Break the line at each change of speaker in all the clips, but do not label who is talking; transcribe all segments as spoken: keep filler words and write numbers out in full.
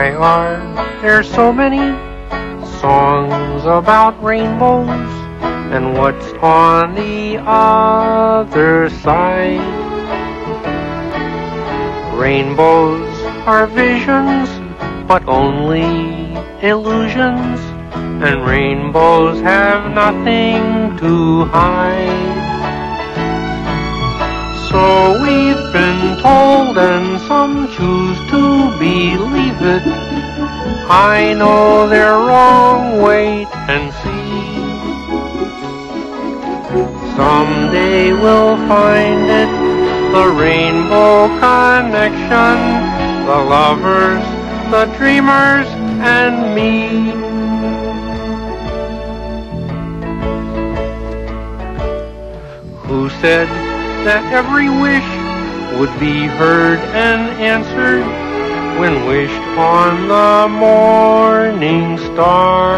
Why are there so many songs about rainbows? And what's on the other side? Rainbows are visions, but only illusions, and rainbows have nothing to hide. So we've been told, and some choose to believe it. I know they're wrong, wait and see. Someday we'll find it, the rainbow connection, the lovers, the dreamers, and me. Who said that every wish would be heard and answered when wished on the morning star?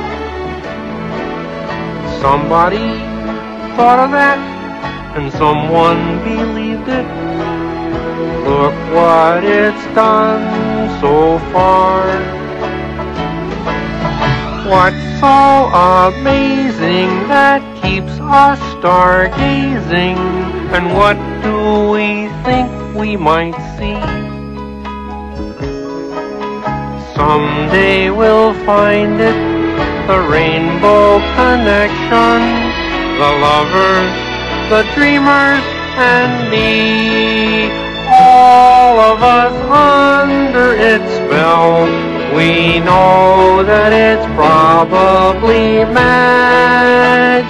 Somebody thought of that, and someone believed it. Look what it's done so far. What's so amazing that keeps us stargazing? And what do we think we might see? Someday we'll find it, the rainbow connection, the lovers, the dreamers, and me. All of us under its spell, we know that it's probably magic.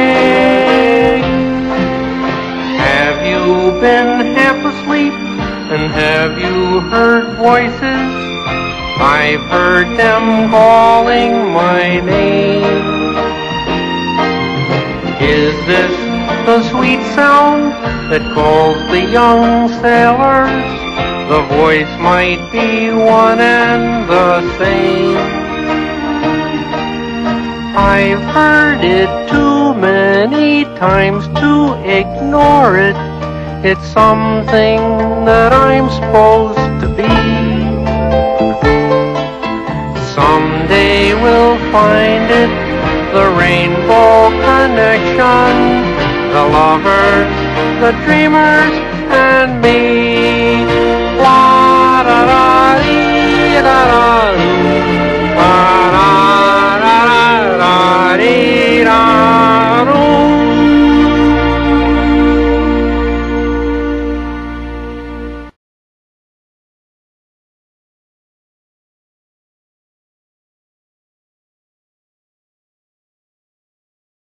Have you been half asleep, and have you heard voices? I've heard them calling my name. Is this the sweet sound that calls the young sailors? The voice might be one and the same. I've heard it too many times to ignore it. It's something that I'm supposed to be. Someday we'll find it, the rainbow connection, the lovers, the dreamers, and me.